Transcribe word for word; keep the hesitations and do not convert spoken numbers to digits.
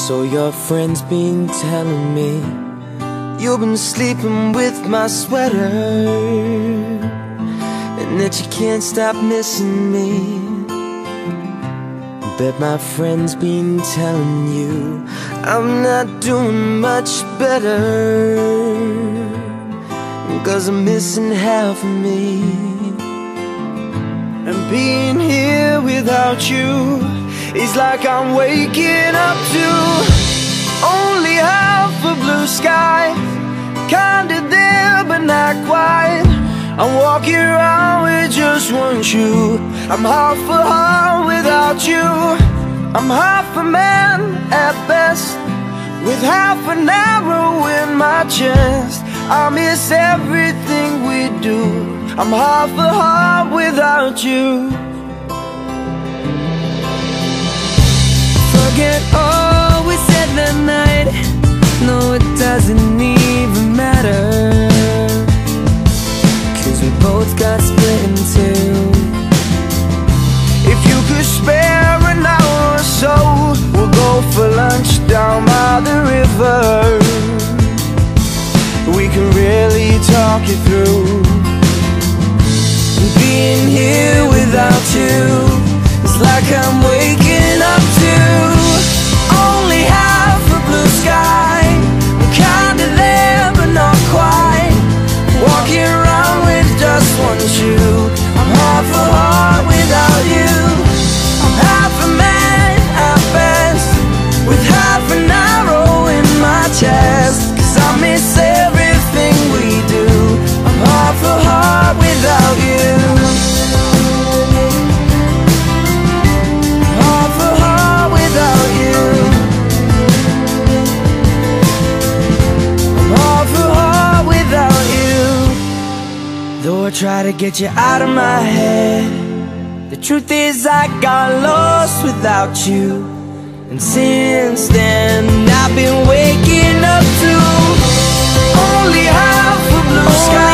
So your friend's been telling me you've been sleeping with my sweater, and that you can't stop missing me. Bet my friend's been telling you I'm not doing much better, 'cause I'm missing half of me. And being here without you is like I'm waking up to only half a blue sky. Kinda there but not quite. I'm walking around with just one shoe. I'm half a heart without you. I'm half a man at best, with half an arrow in my chest. I miss everything we do. I'm half a heart without you. Forget all we said that night. No, it doesn't even matter, 'cause we both got split in two. If you could spare an hour or so, we'll go for lunch down by the river. We can really talk it through. Being here without you is like I'm waking up to only half a blue sky. I'm kinda there but not quite. Walking around with just one shoe. I'm half a heart without you. I'm half a man at best, with half an arrow in my chest. 'Cause I miss everything we do. I'm half a heart without you. Half a heart without you. I'm half a heart without you. Though I try to get you out of my head, the truth is I got lost without you. And since then I've been waking up to only half a blue sky.